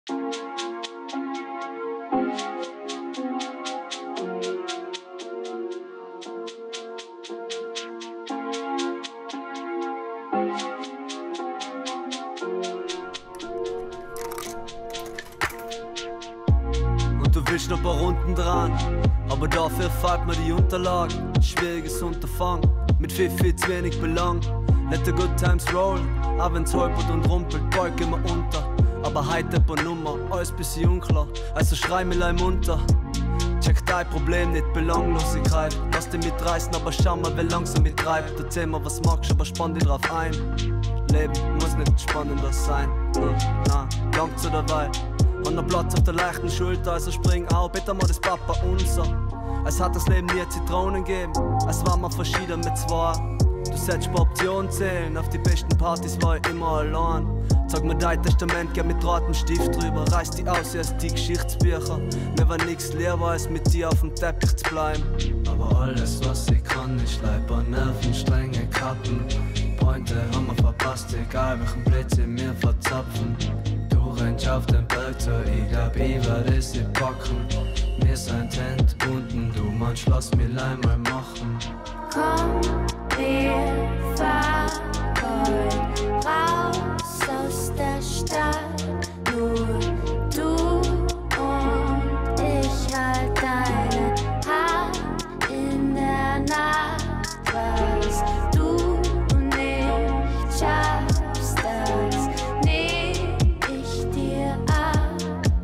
Du willst noch ein paar Runden dran, aber dafür fehlt mir die Unterlagen. Schwieriges Unterfangen, mit viel zu wenig Belang. Let the good times roll, auch wenn's holpert und rumpelt, bald gehen wir unter. Aber heute ein paar Nummer, alles bisschen unklar, also schrei mir leim munter. Check dein Problem, nicht Belanglosigkeit. Lass dich mitreißen, aber schau mal, wer langsam mittreibt. Erzähl mir, was magst, aber spann dich drauf ein. Leben muss nicht spannender sein, na, langt so dabei. Und noch Platz auf der leichten Schulter, also spring auch, bitte mal das Papa unser. Es hat das Leben nie Zitronen gegeben, es war mal verschieden mit zwei. Du sollst paar Optionen zählen, auf die besten Partys war ich immer allein. Sag mir dein Testament, geh mit Draht und Stift drüber, reiß die aus, erst die Geschichtsbücher. Mir war nix leer, war es mit dir auf dem Teppich zu bleiben. Aber alles was ich kann, ich Leiber, Nerven, strenge Kappen. Pointe haben wir verpasst, egal welchen Blitz in mir verzapfen. Rennst auf den Berg zu, ich glaub, ich werd es nicht packen. Wir sind entbunden, du meinst, lass mich einmal machen. Komm, wir fahren heute raus aus der Stadt. Nur du und ich halt deine Hand in der Nacht. Was du nicht schaffst, das nehm ich dir ab.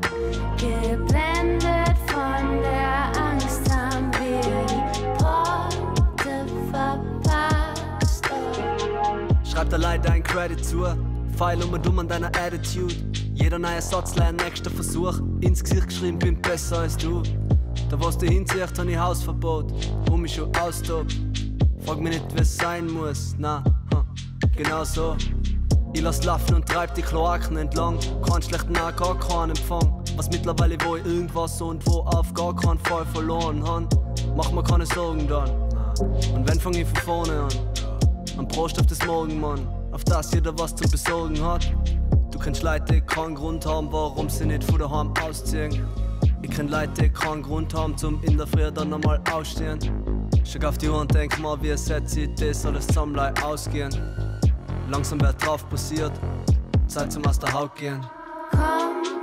Geblendet von der Angst haben wir die Porte verpasst. Schreib dir leider ein Credit zu, feil dumm an deiner Attitude. Jeder neue Satz, nächster Versuch, ins Gesicht geschrieben, bin besser als du. Da was du hinziehst, hab ich Hausverbot und mich schon austobt. Frag mich nicht, wie's sein muss, na, genau so. Ich lass laufen und treib die Kloaken entlang. Kein schlechten Nah, gar keinen Empfang. Was mittlerweile wo ich irgendwas und wo auf gar keinen Fall verloren han. Mach mir keine Sorgen dann. Und wenn fang ich von vorne an. Und Prost auf das Morgen, Mann, auf das jeder was zu besorgen hat. Du kennst Leute, die keinen Grund haben, warum sie nicht von daheim ausziehen. Ich kenn Leute, die keinen Grund haben, zum in der Früh dann nochmal ausstehen. Schau auf die Uhr und denk mal, wie es jetzt sieht, das soll das Zusammenlei ausgehen. Langsam wird drauf passiert, Zeit zum aus der Haut gehen. Komm,